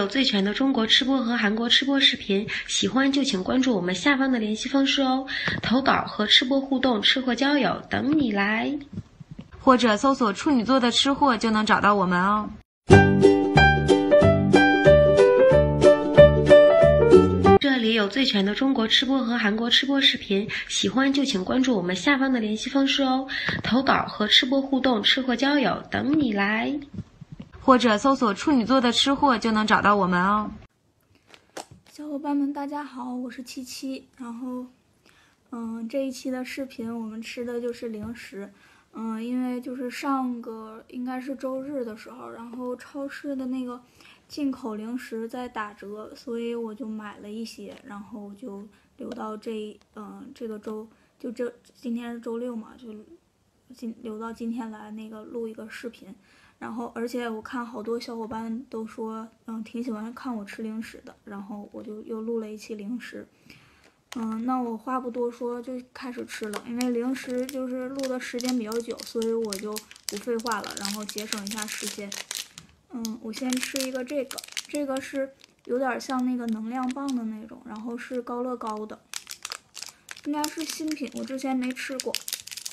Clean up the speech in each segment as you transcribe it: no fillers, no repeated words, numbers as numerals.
有最全的中国吃播和韩国吃播视频，喜欢就请关注我们下方的联系方式哦。投稿和吃播互动，吃货交友等你来，或者搜索处女座的吃货就能找到我们哦。这里有最全的中国吃播和韩国吃播视频，喜欢就请关注我们下方的联系方式哦。投稿和吃播互动，吃货交友等你来，或者搜索处女座的吃货就能找到我们哦。 小伙伴们大家好，我是七七。然后这一期的视频我们吃的就是零食。因为就是上个应该是周日的时候，然后超市的那个进口零食在打折，所以我就买了一些，然后就留到这个周，今天是周六嘛，就留到今天来那个录一个视频。然后而且我看好多小伙伴都说挺喜欢看我吃零食的，然后我就又录了一期零食。那我话不多说，就开始吃了。因为零食就是录的时间比较久，所以我就不废话了，然后节省一下时间。我先吃一个这个是有点像那个能量棒的那种，然后是高乐高的，应该是新品，我之前没吃过。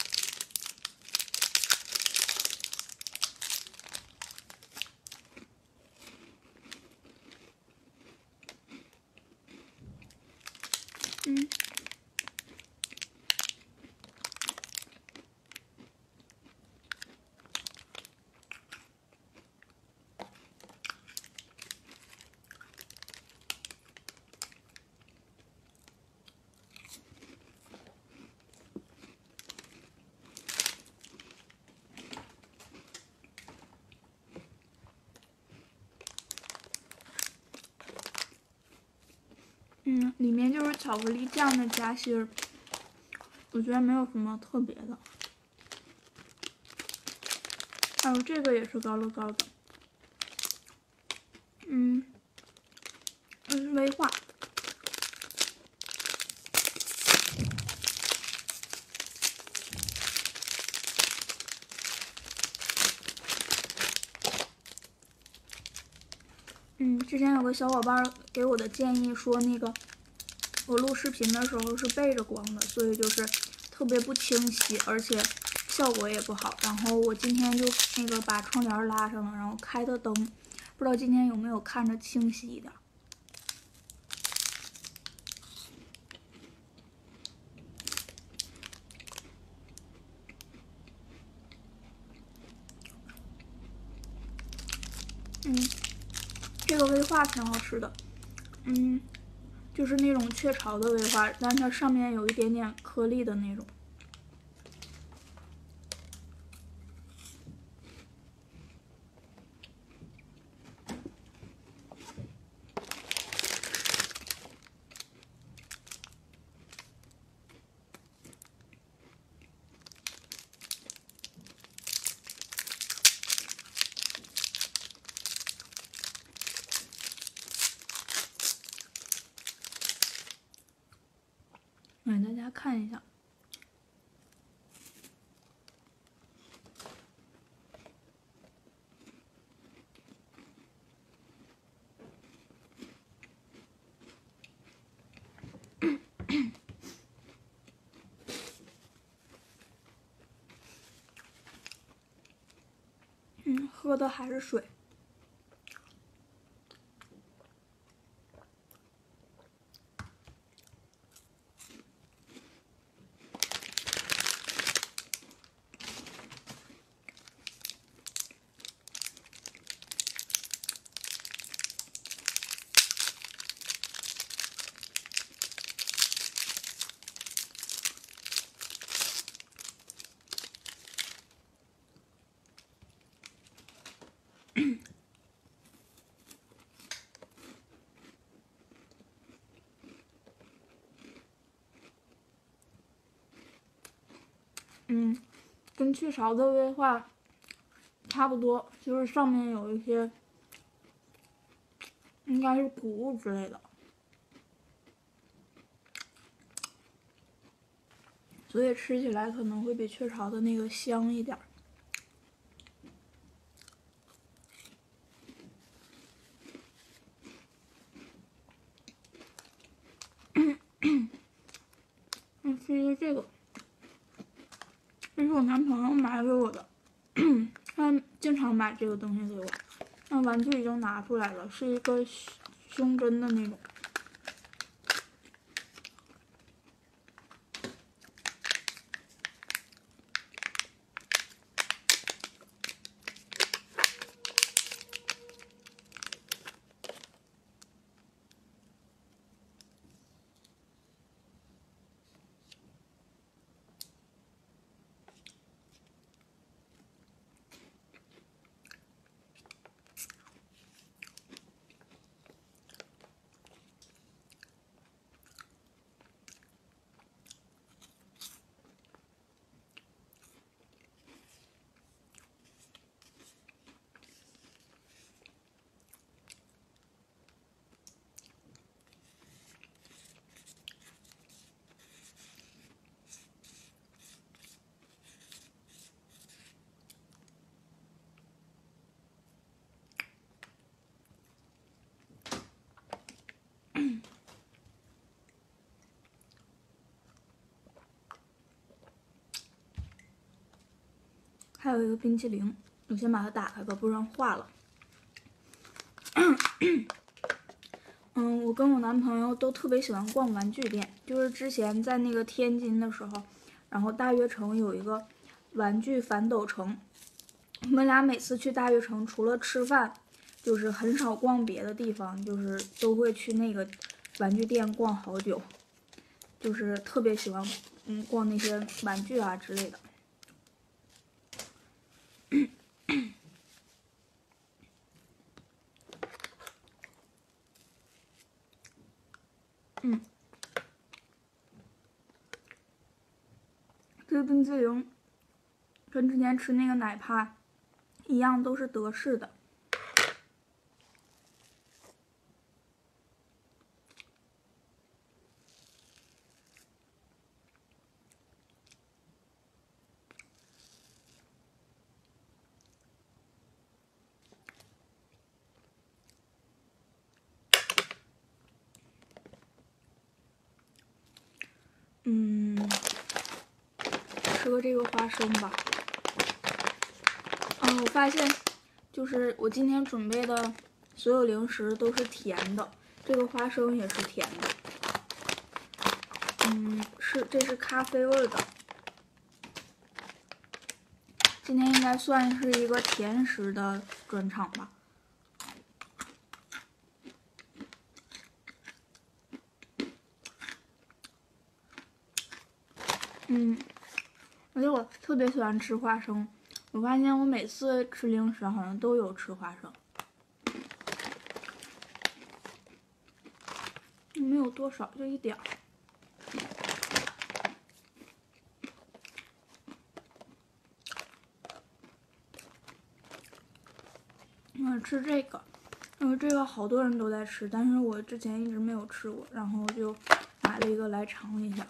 里面就是巧克力酱的夹心儿，我觉得没有什么特别的。还有这个也是高乐高的，这是威化。之前有个小伙伴给我的建议说，那个我录视频的时候是背着光的，所以就是特别不清晰，而且效果也不好。然后我今天就那个把窗帘拉上了，然后开的灯，不知道今天有没有看着清晰一点。这个威化挺好吃的，就是那种雀巢的威化，但它上面有一点点颗粒的那种。给大家看一下，喝的还是水。跟雀巢的威化差不多，就是上面有一些应该是谷物之类的，所以吃起来可能会比雀巢的那个香一点。 是一个这个，这是我男朋友买给我的，他经常买这个东西给我。那玩具已经拿出来了，是一个胸针的那种。还有一个冰淇淋，我先把它打开吧，不然化了。我跟我男朋友都特别喜欢逛玩具店，就是之前在那个天津的时候，然后大悦城有一个玩具反斗城，我们俩每次去大悦城，除了吃饭，就是很少逛别的地方，就是都会去那个玩具店逛好久，就是特别喜欢逛那些玩具啊之类的。这个冰淇淋跟之前吃那个奶趴一样，都是德式的。吃个这个花生吧。我发现，就是我今天准备的所有零食都是甜的，这个花生也是甜的。这是咖啡味的。今天应该算是一个甜食的专场吧。而且我特别喜欢吃花生，我发现我每次吃零食好像都有吃花生，没有多少，就一点儿。吃这个，这个好多人都在吃，但是我之前一直没有吃过，然后就买了一个来尝一下。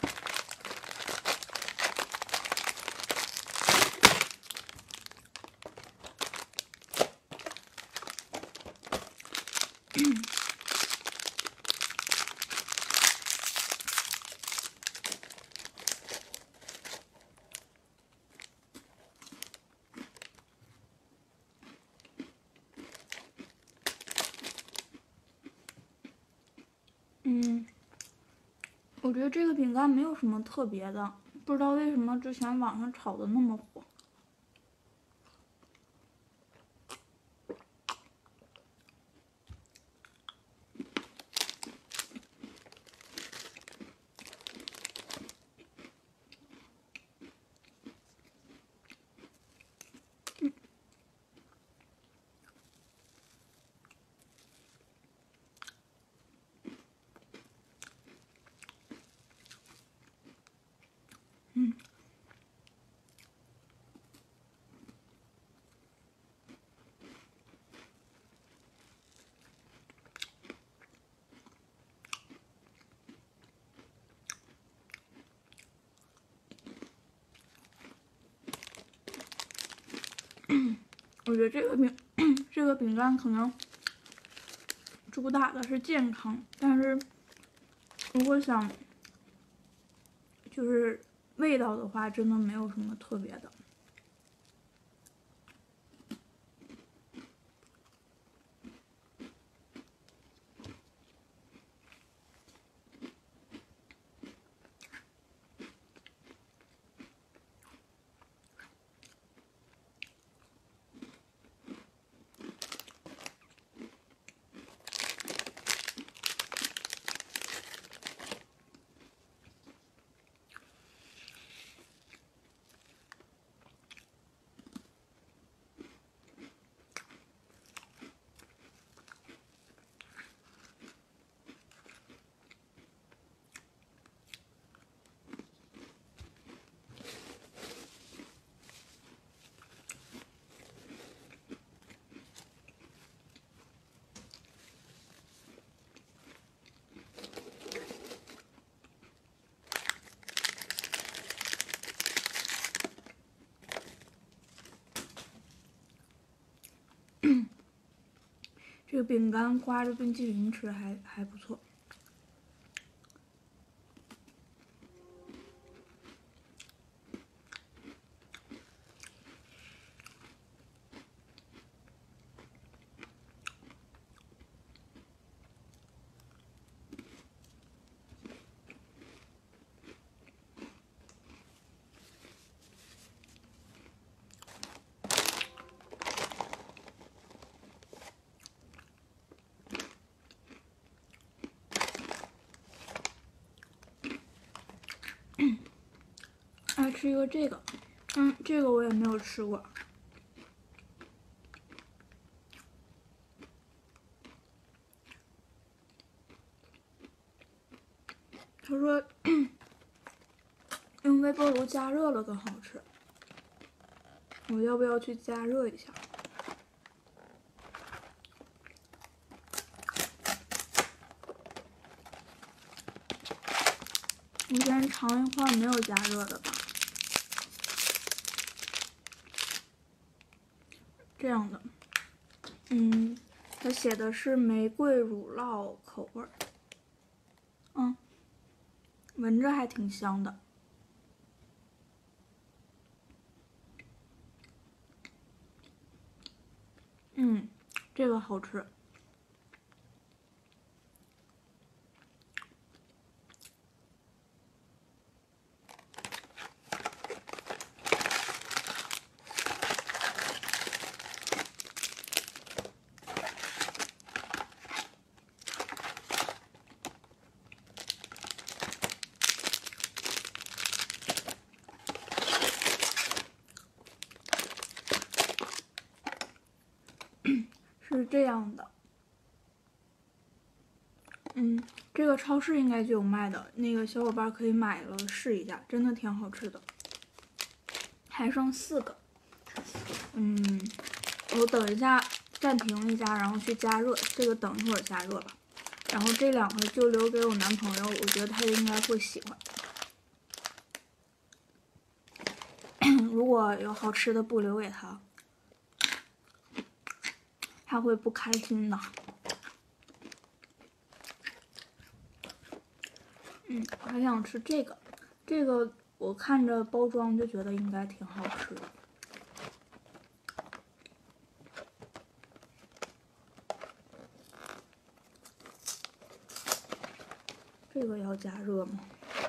我觉得这个饼干没有什么特别的，不知道为什么之前网上炒的那么火。我觉得这个饼干可能主打的是健康，但是如果想就是味道的话，真的没有什么特别的。这个饼干刮着冰淇淋吃还不错。爱吃一个这个，这个我也没有吃过。他说用微波炉加热了更好吃，我要不要去加热一下？我先尝一块没有加热的吧。这样的，它写的是玫瑰乳酪口味儿，闻着还挺香的。这个好吃。是这样的，这个超市应该就有卖的，那个小伙伴可以买了试一下，真的挺好吃的。还剩4个，我等一下暂停一下，然后去加热，这个等一会儿加热吧。然后这2个就留给我男朋友，我觉得他应该会喜欢。如果有好吃的不留给他，他会不开心的。我还想吃这个，这个我看着包装就觉得应该挺好吃的。这个要加热吗？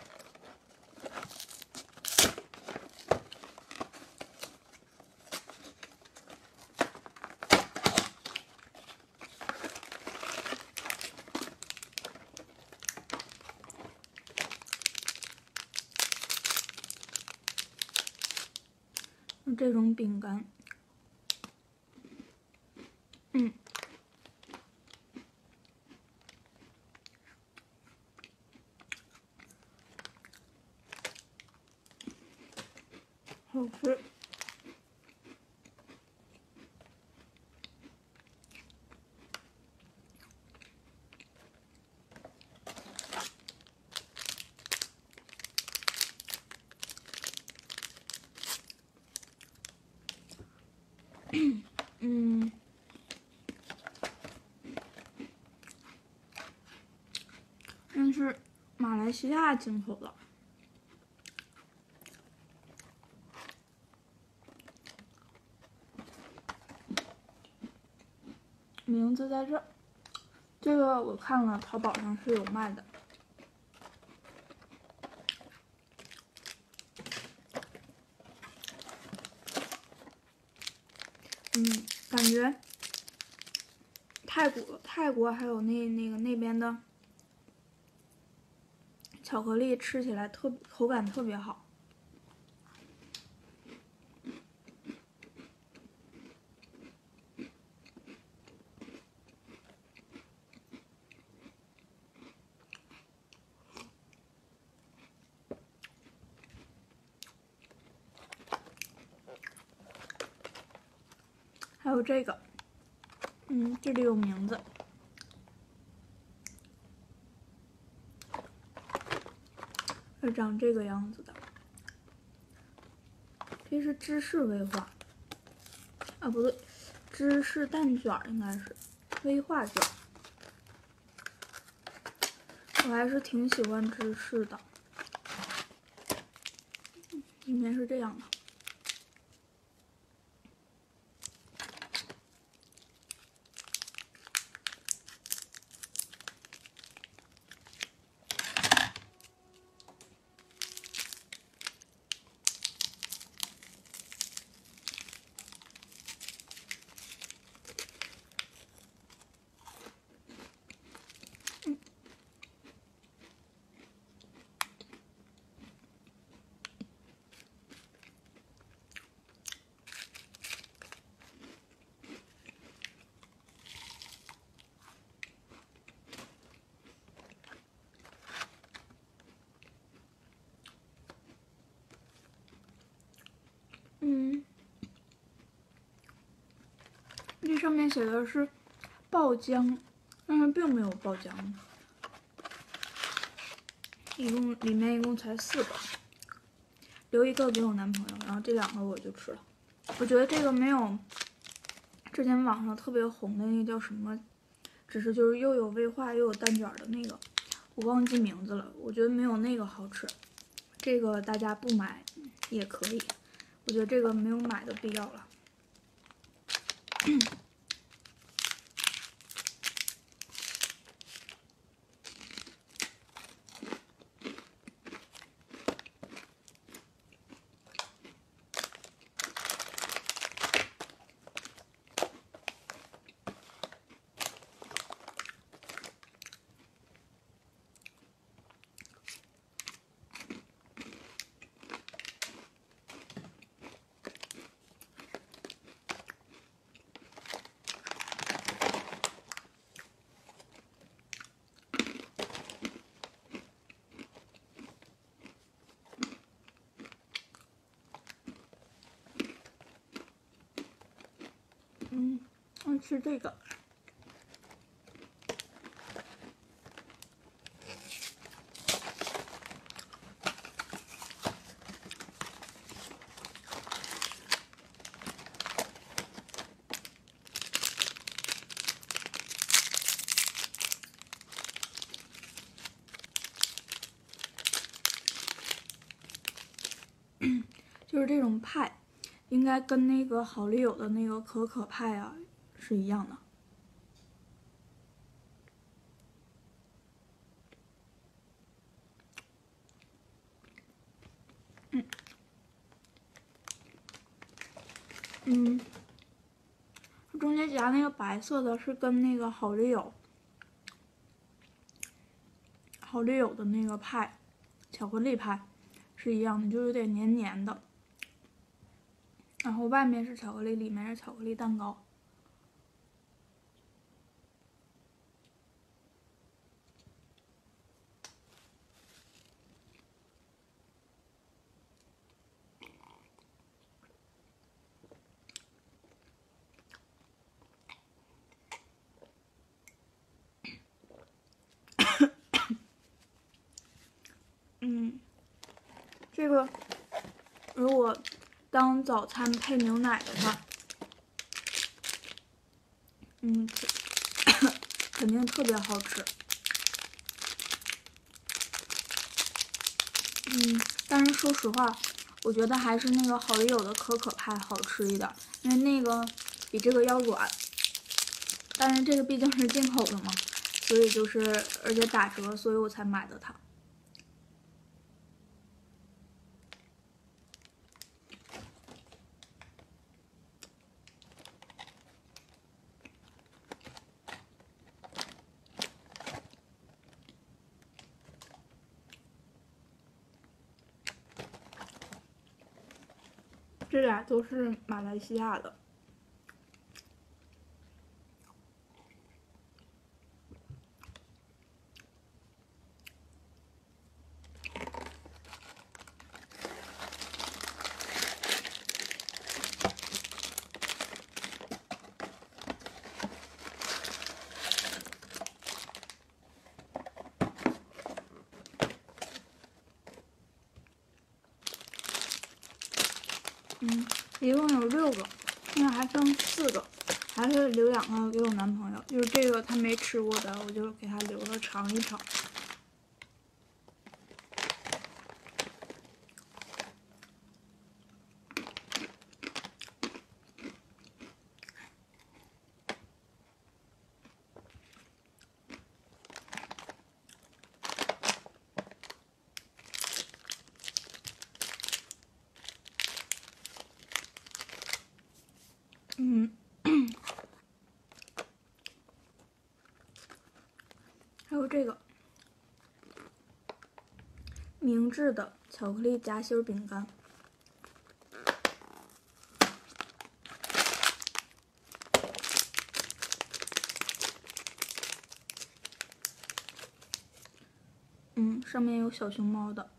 这种饼干，好吃。这是马来西亚进口的， 名字在这儿，这个我看了淘宝上是有卖的。感觉泰国还有那边的巧克力吃起来口感特别好。还有这个，这里有名字，是长这个样子的。这是芝士威化，啊不对，芝士蛋卷应该是威化卷。我还是挺喜欢芝士的，里面是这样的。这上面写的是爆浆，但是并没有爆浆。里面一共才4个，留一个给我男朋友，然后这2个我就吃了。我觉得这个没有之前网上特别红的那叫什么，只是就是又有威化又有蛋卷的那个，我忘记名字了。我觉得没有那个好吃。这个大家不买也可以，我觉得这个没有买的必要了。吃这个。就是这种派，应该跟那个好丽友的那个可可派啊是一样的。中间夹那个白色的是跟那个好丽友的那个派，巧克力派是一样的，就有点黏黏的。然后外面是巧克力，里面是巧克力蛋糕。这个如果当早餐配牛奶的话，肯定特别好吃。但是说实话，我觉得还是那个好丽友的可可派好吃一点，因为那个比这个要软， 但是这个毕竟是进口的嘛，所以就是而且打折，所以我才买的它。这俩都是马来西亚的。一共有6个，现在还剩4个，还是留2个给我男朋友。就是这个他没吃过的，我就给他留了尝一尝。还有这个明治的巧克力夹心饼干，上面有小熊猫的。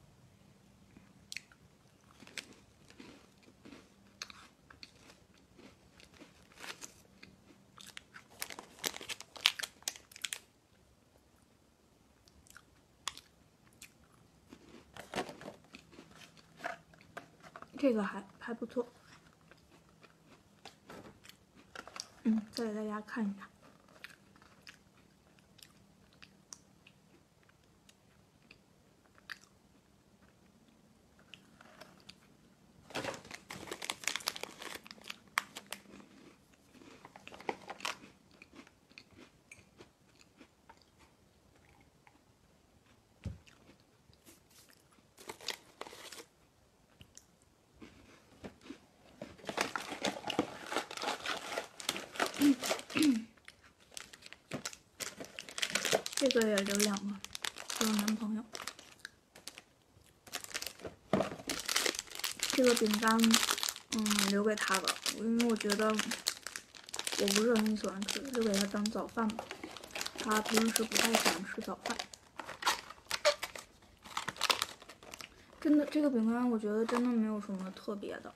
这个还不错，再给大家看一下。这个也留2个给我男朋友。这个饼干，留给他吧，因为我觉得我不是很喜欢吃，就给他当早饭吧。他平时不太喜欢吃早饭。真的，这个饼干我觉得真的没有什么特别的。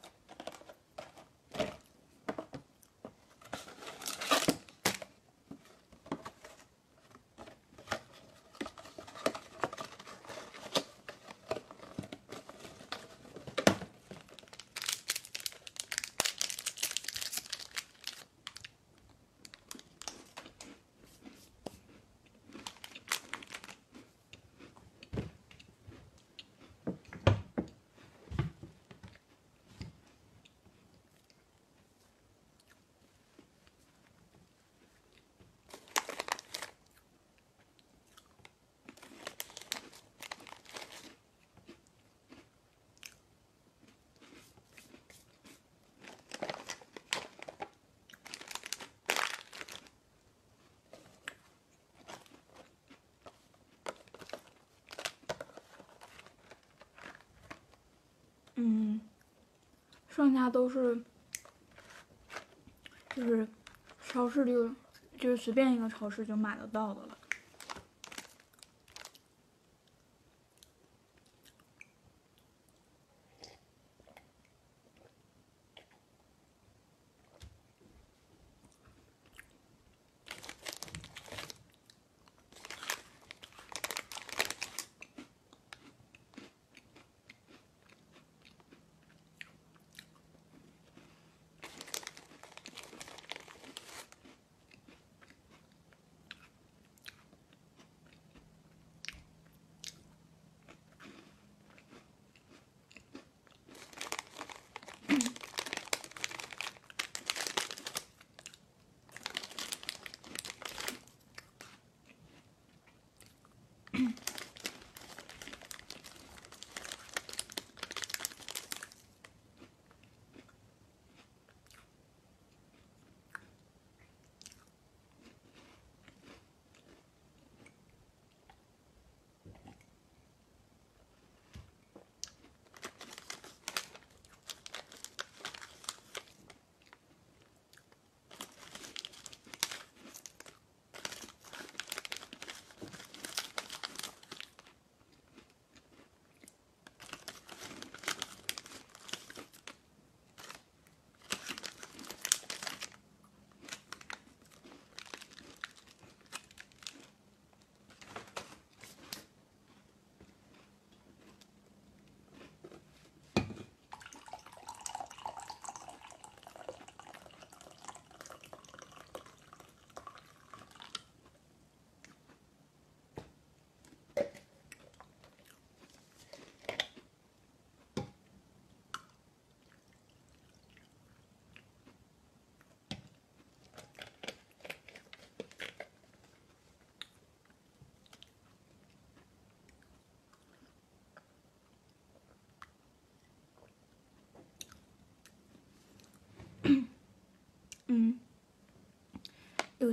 剩下都是就是超市就是随便一个超市就买得到的了。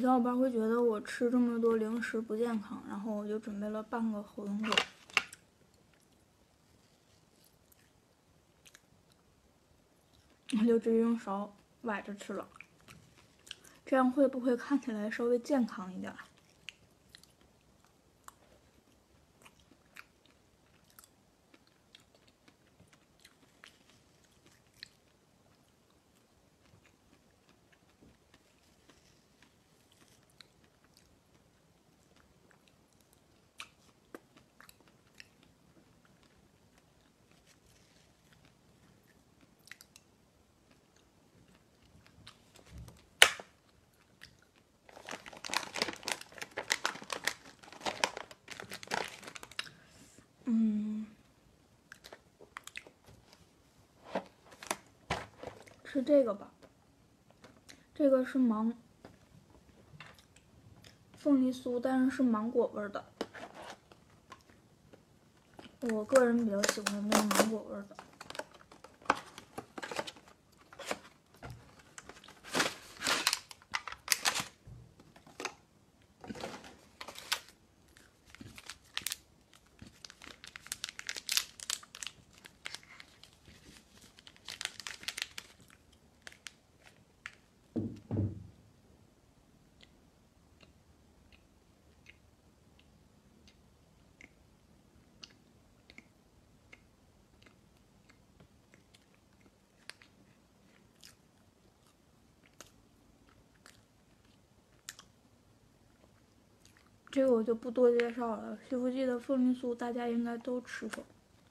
小伙伴会觉得我吃这么多零食不健康，然后我就准备了半个火龙果，我就直接用勺崴着吃了。这样会不会看起来稍微健康一点？吃这个吧，这个是凤梨酥，但是是芒果味的。我个人比较喜欢那个芒果味的。这个我就不多介绍了，西福记的凤梨酥大家应该都吃过。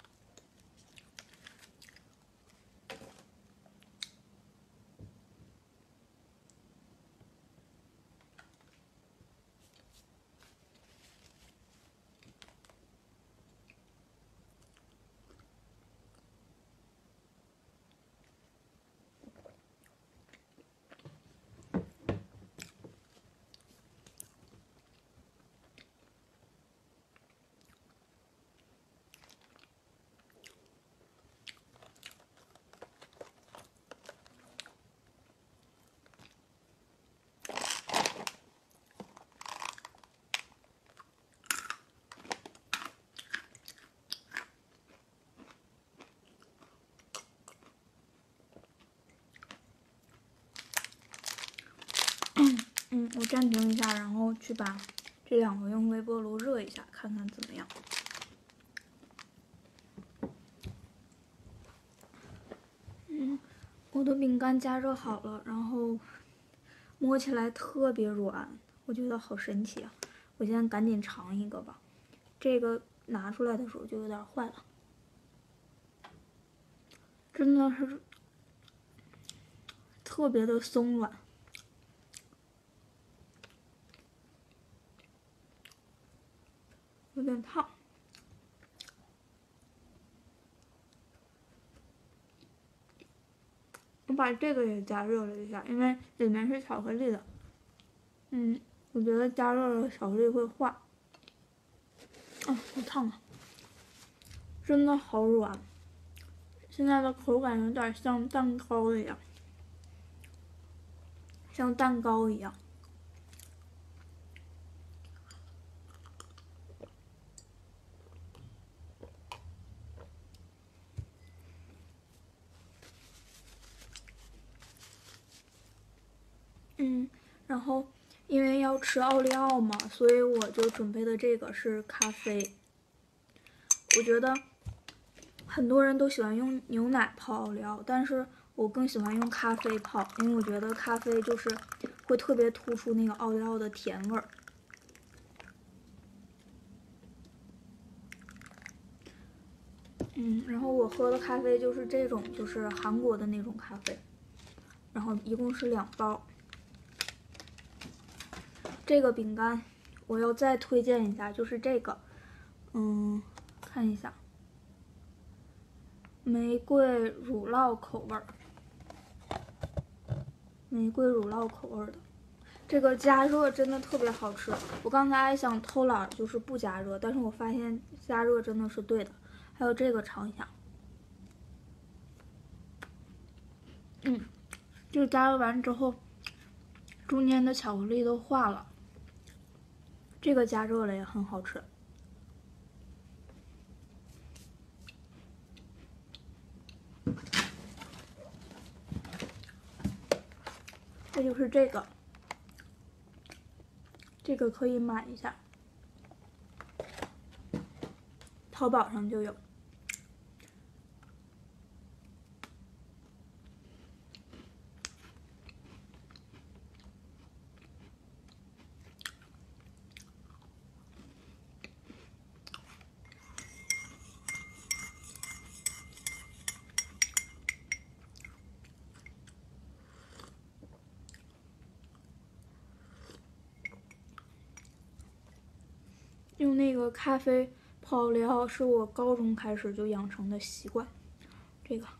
我暂停一下，然后去把这两个用微波炉热一下，看看怎么样。我的饼干加热好了，然后摸起来特别软，我觉得好神奇啊！我现在赶紧尝一个吧。这个拿出来的时候就有点坏了，真的是特别的松软。有点烫，我把这个也加热了一下，因为里面是巧克力的。我觉得加热了巧克力会化。好烫啊！真的好软，现在的口感有点像蛋糕一样，像蛋糕一样。然后因为要吃奥利奥嘛，所以我就准备的这个是咖啡。我觉得很多人都喜欢用牛奶泡奥利奥，但是我更喜欢用咖啡泡，因为我觉得咖啡就是会特别突出那个奥利奥的甜味儿。然后我喝的咖啡就是这种，就是韩国的那种咖啡，然后一共是2包。这个饼干我要再推荐一下，就是这个，看一下，玫瑰乳酪口味儿，玫瑰乳酪口味的，这个加热真的特别好吃。我刚才还想偷懒，就是不加热，但是我发现加热真的是对的。还有这个尝一下，这个加热完之后， 中间的巧克力都化了。这个加热了也很好吃。这就是这个，这个可以买一下，淘宝上就有。用那个咖啡泡料是我高中开始就养成的习惯。这个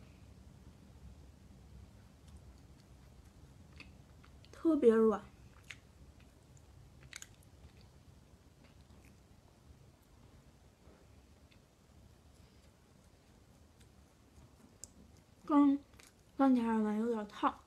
特别软，刚加热完有点烫。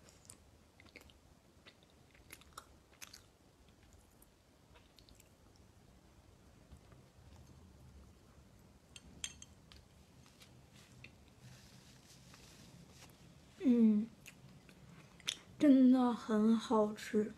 真的很好吃。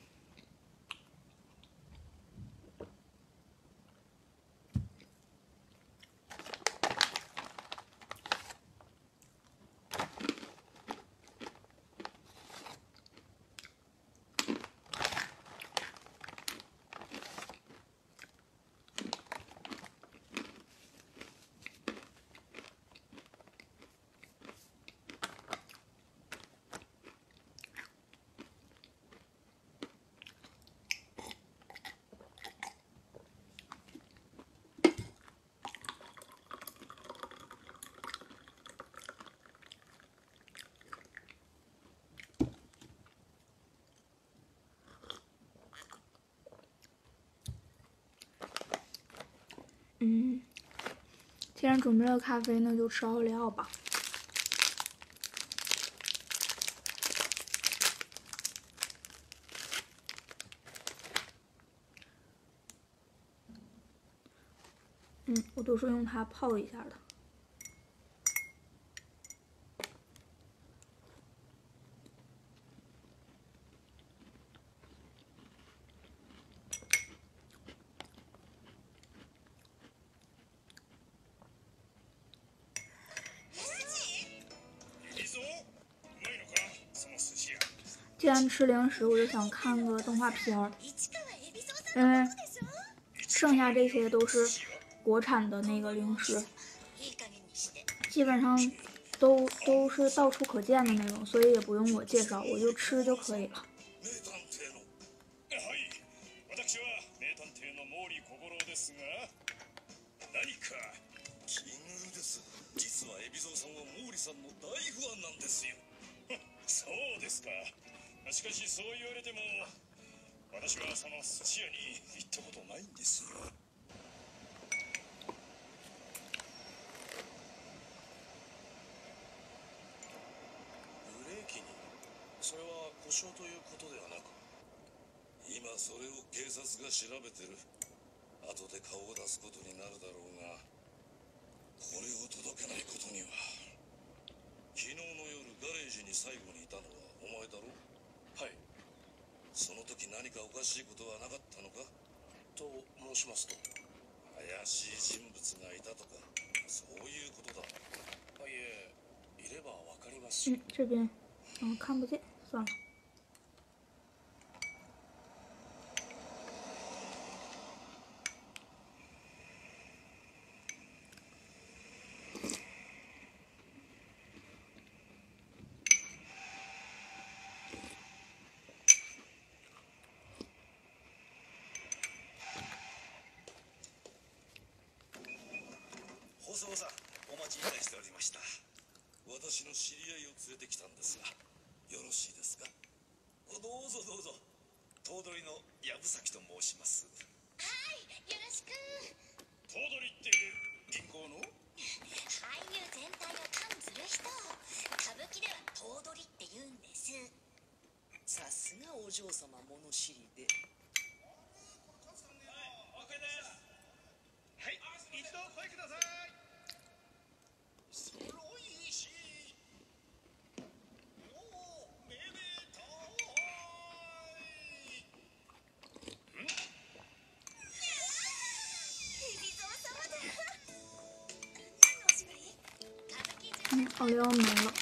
既然准备了咖啡，那就吃奥利奥吧。我都是用它泡一下的。既然吃零食，我就想看个动画片儿，因为剩下这些都是国产的那个零食，基本上都是到处可见的那种，所以也不用我介紹，我就吃就可以了。 しかしそう言われても私はその寿司屋に行ったことないんですよ。ブレーキにそれは故障ということではなく、今それを警察が調べてる。後で顔を出すことになるだろうが、これを届けないことには。昨日の夜ガレージに最後にいたのはお前だろう。はい。その時何かおかしいことはなかったのかと申しますと、怪しい人物がいたとかそういうことだ。いえ、いればわかりますし。 这边看不见，算了。 放送さん、お待ちいたしておりました。私の知り合いを連れてきたんですが、よろしいですか。どうぞどうぞ。頭取の藪崎と申します。 はい、よろしく。 頭取って銀行の俳優全体を管ずる人。歌舞伎では頭取って言うんです。 さすすがお嬢様物知りで。 はい、一度お声ください。そろいし。おお、めでたい。 海老蔵様だ。何のお芝居？歌舞伎嗯，奥利奥没了。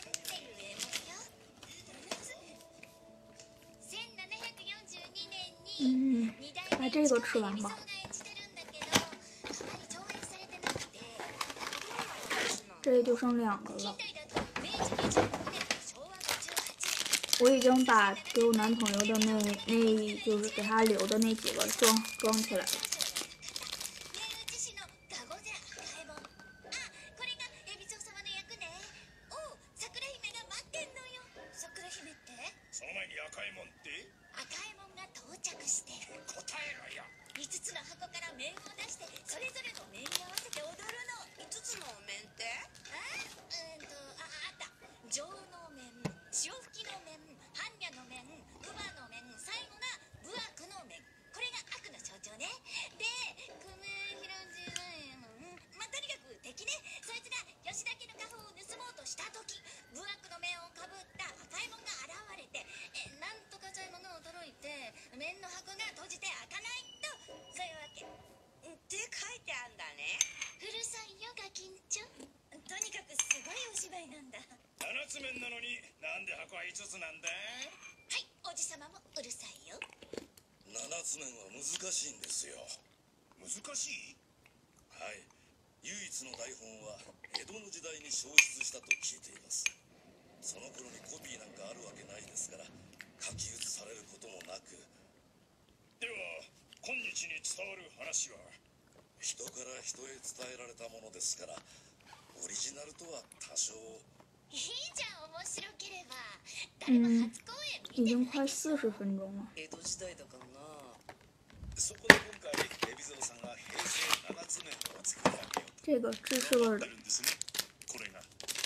1742年嗯に二代把目这个吃完吧。 市川海老蔵が演じてるんだけど、あまり上演されてなくて、 这就剩2个近了。 代だと明治26年と昭和58年。 我已经把给我男朋友的那就是给他留的那几个装起来了。 明治市のガゴゼ赤いもん。あ、これが海老蔵様の役ね。おう、桜姫が待ってんのよ。桜姫って？ その前に赤いもんって赤いもんが到着して、 答えろよ。 5つの箱から面を出して、それぞれの面に合わせて踊るの。 5つの面って？ あった。女王の面、潮吹きの面、般若の面、乳母の面、最後が武悪の面。これが悪の象徴ね。で、久米平次まあ、とにかく敵ね。そいつが吉田家の家宝を盗もうとした時、武悪の面をかぶった赤いもんが現れて、なんとか左衛門が驚いて、面の箱が閉じて開かないと、そういうわけ。 って書いてあんだね。 うるさいよガキンチョ。とにかくすごいお芝居なんだ。は 7つ面なのになんで箱は5つなんだ。 い、おじさまもうるさいよ。 7つ面は難しいんですよ。難しい？はい、唯一の台本は江戸の時代に消失したと聞いています。その頃にコピーなんかあるわけないですから書き写されることもなく。では今日に伝わる話は人から人へ伝えられたものですから、オリジナルとは多少。 いいじゃん、面白ければ。誰も初公演已经快見てないでしょ。 40分钟了。 江戸時代だからな。 そこで今回海老蔵さんが平成7つ面を作り上げようと这个芝士味儿的思って。るんですね。これが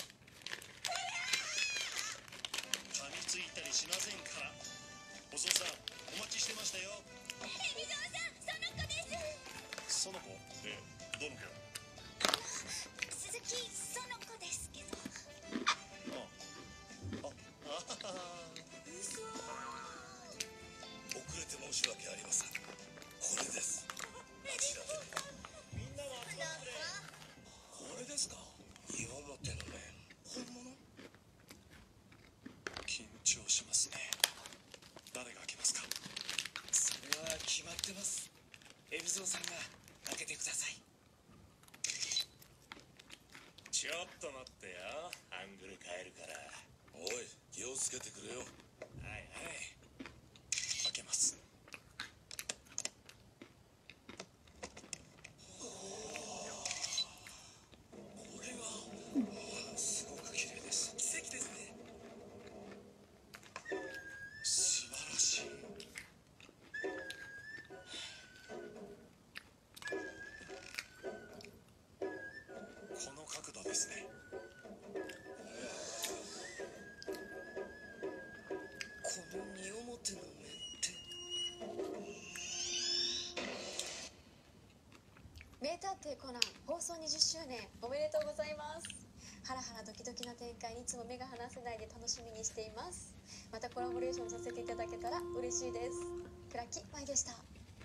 噛みついたりしませんから。お父さんお待ちしてましたよ。 海老蔵さん、その子です。 その子ええ、どの子？ 鈴木その子ですけど。 嘘。 遅れて申し訳ありません。これです。あちらで。みんなは集まってくれ。これですか？岩表の面。本物？緊張しますね。誰が開けますか？それは決まってます。海老蔵さんが開けてください。ちょっと待ってよ。アングル変えるから。おい、気をつけてくれよ。はいはい。開けます。これはすごく綺麗です。奇跡ですね。素晴らしい。この角度ですね。 この二表の面って名探偵コナン放送20周年おめでとうございます。ハラハラドキドキな展開にいつも目が離せないで楽しみにしています。またコラボレーションさせていただけたら嬉しいです。倉木舞でした。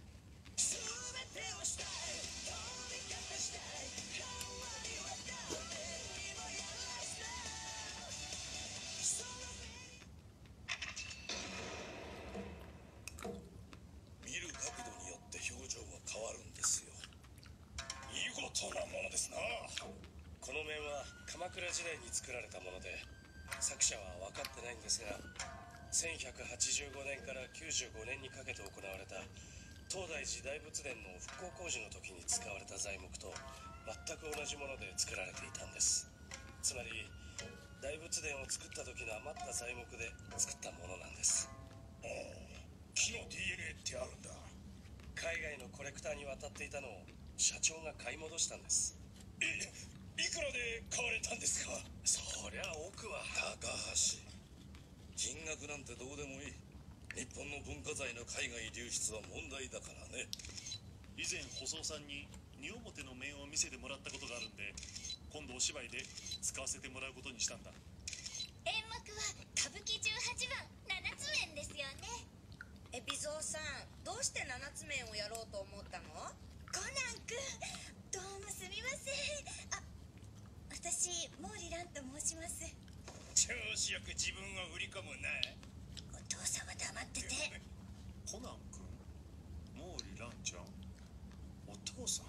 見る角度によって表情が変わるんですよ。見事なものですな。この面は鎌倉時代に作られたもので、作者は分かってないんですが、1185年から95年にかけて行われた東大寺大仏殿の復興工事の時に使われた材木と全く同じもので作られていたんです。つまり大仏殿を作った時の余った材木で作ったものなんです。木の DNA ってあるんだ。海外のコレクターに渡っていたのを社長が買い戻したんです。いくらで買われたんですか？そりゃ奥は高橋。金額なんてどうでもいい。 日本の文化財の海外流出は問題だからね。 以前細尾さんに二表の面を見せてもらったことがあるんで、今度お芝居で使わせてもらうことにしたんだ。 演目は歌舞伎18番七つ面ですよね。 海老蔵さん、どうして七つ面をやろうと思ったの？ コナン君、どうもすみません。私毛利蘭と申します。 調子よく自分を売り込むな。 お父さんは黙ってて。 コナン君、毛利蘭ちゃん、お父さん。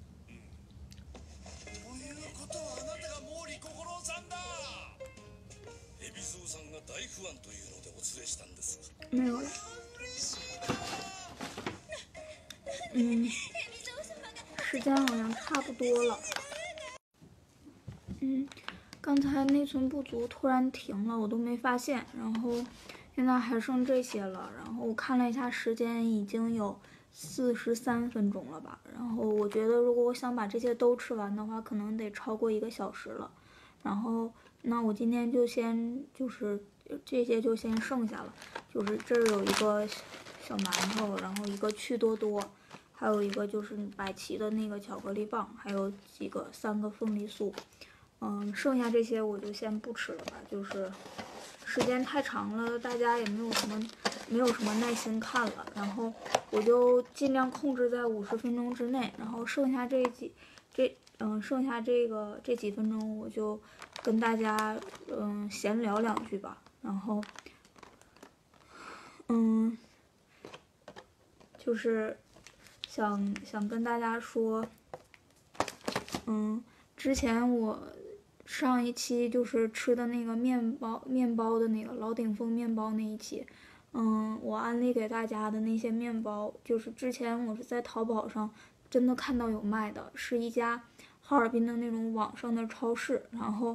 ということはあなたが毛利小五郎さんだ。海老蔵さんが大ファンというのでお連れしたんです。 没有了。时间好像差不多了。刚才内存不足，突然停了，我都没发现。然后现在还剩这些了。然后我看了一下时间，已经有43分钟了吧。然后我觉得，如果我想把这些都吃完的话，可能得超过1个小时了。然后那我今天就先这些就先剩下了。就是这儿有一个小馒头，然后一个趣多多，还有一个就是百奇的那个巧克力棒，还有3个凤梨酥。剩下这些我就先不吃了吧，就是时间太长了，大家也没有什么耐心看了，然后我就尽量控制在50分钟之内，然后剩下这几分钟我就跟大家闲聊2句吧，然后就是想跟大家说，之前我上一期就是吃的那个面包的那个老鼎丰面包那一期，我安利给大家的那些面包，就是之前我是在淘宝上真的看到有卖的，是一家哈尔滨的那种网上的超市，然后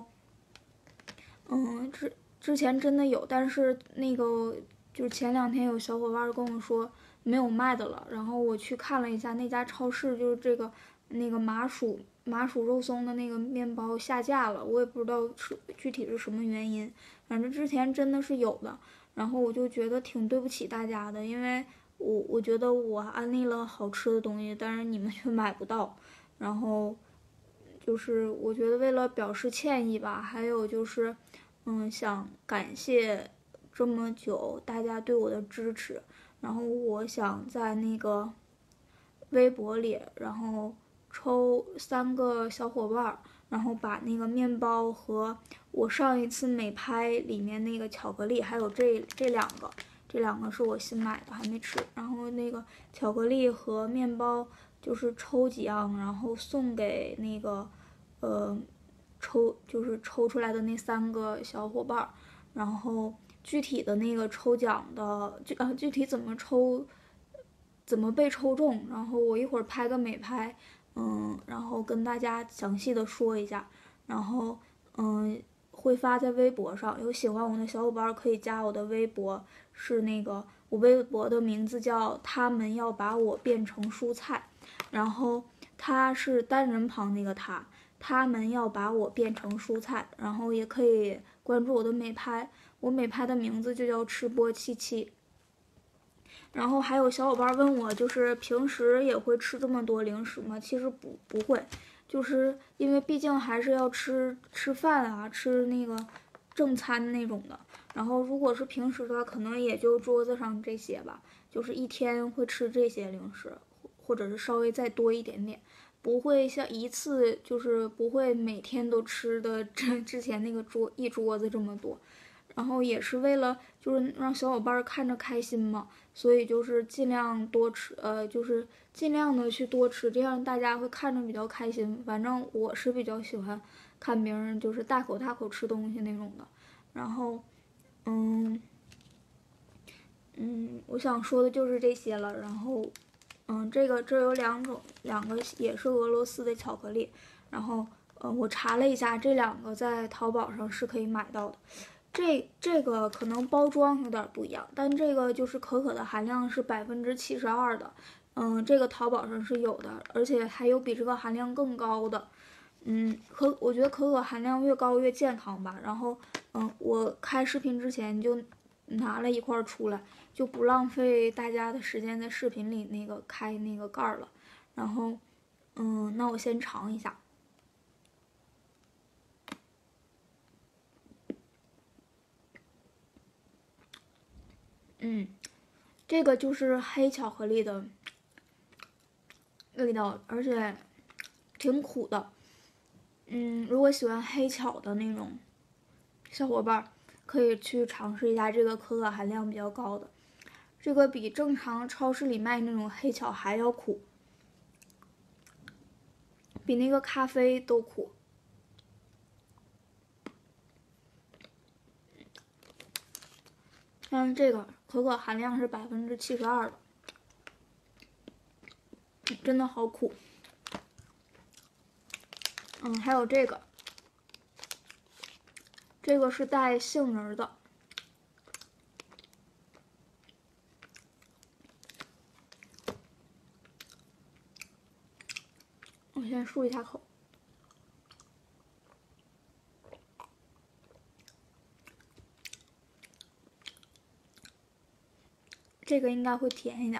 之前真的有，但是那个就是前2天有小伙伴跟我说没有卖的了，然后我去看了一下那家超市，就是那个麻薯肉松的那个面包下架了，我也不知道具体是什么原因，反正之前真的是有的，然后我就觉得挺对不起大家的，因为我觉得我安利了好吃的东西，但是你们却买不到，然后就是我觉得为了表示歉意吧，还有就是想感谢这么久大家对我的支持，然后我想在那个微博里，然后抽3个小伙伴，然后把那个面包和我上一次美拍里面那个巧克力，还有这两个是我新买的还没吃，然后那个巧克力和面包就是抽几样，然后送给那个抽出来的那3个小伙伴，然后具体的那个抽奖的具体怎么被抽中，然后我一会儿拍个美拍，然后跟大家详细的说一下，然后会发在微博上，有喜欢我的小伙伴可以加我的微博，是那个我微博的名字叫他们要把我变成蔬菜，然后他是单人旁那个他们要把我变成蔬菜，然后也可以关注我的美拍，我美拍的名字就叫吃播77。然后还有小伙伴问我，就是平时也会吃这么多零食吗？其实不会，就是因为毕竟还是要吃饭啊，吃那个正餐那种的。然后如果是平时的话，可能也就桌子上这些吧，就是一天会吃这些零食，或者是稍微再多一点点，不会像一次就是不会每天都吃的之前那个一桌子这么多。然后也是为了就是让小伙伴看着开心嘛，所以就是尽量多吃，就是尽量的去多吃，这样大家会看着比较开心。反正我是比较喜欢看别人就是大口大口吃东西那种的。然后，我想说的就是这些了。然后，这有两个也是俄罗斯的巧克力。然后，我查了一下，这2个在淘宝上是可以买到的。这个可能包装有点不一样，但这个就是可可的含量是72%的，这个淘宝上是有的，而且还有比这个含量更高的，我觉得可可含量越高越健康吧。然后，我开视频之前就拿了一块出来，就不浪费大家的时间在视频里那个开那个盖儿了。然后，那我先尝一下。这个就是黑巧克力的味道，而且挺苦的。如果喜欢黑巧的那种小伙伴，可以去尝试一下这个可可含量比较高的。这个比正常超市里卖那种黑巧还要苦，比那个咖啡都苦。像这个可可含量是72%的，真的好苦。还有这个是带杏仁的。我先漱一下口。这个应该会甜一点。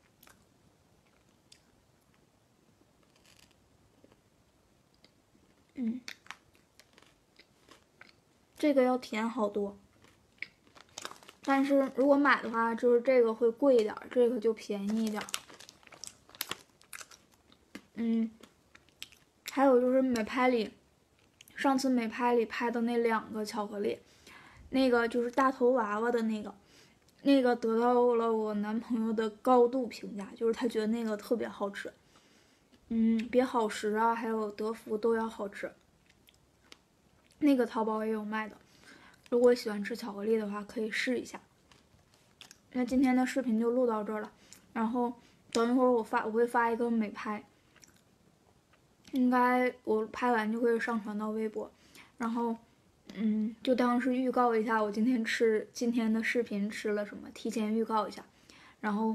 这个要甜好多。但是如果买的话，就是这个会贵一点，这个就便宜一点。还有就是美拍里，上次美拍里拍的那2个巧克力，那个就是大头娃娃的那个得到了我男朋友的高度评价，就是他觉得那个特别好吃。比好时啊，还有德芙都要好吃。那个淘宝也有卖的，如果喜欢吃巧克力的话，可以试一下。那今天的视频就录到这儿了，然后等一会儿我会发一个美拍，应该我拍完就会上传到微博，然后就当是预告一下我今天的视频吃了什么，提前预告一下。然后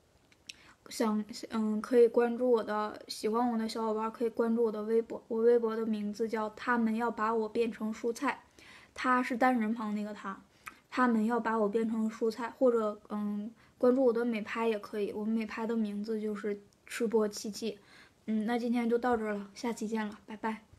可以关注喜欢我的小伙伴可以关注我的微博，我微博的名字叫他们要把我变成蔬菜，他是单人旁那个他们要把我变成蔬菜，或者关注我的美拍也可以，我美拍的名字就是吃播77。那今天就到这儿了，下期见了，拜拜。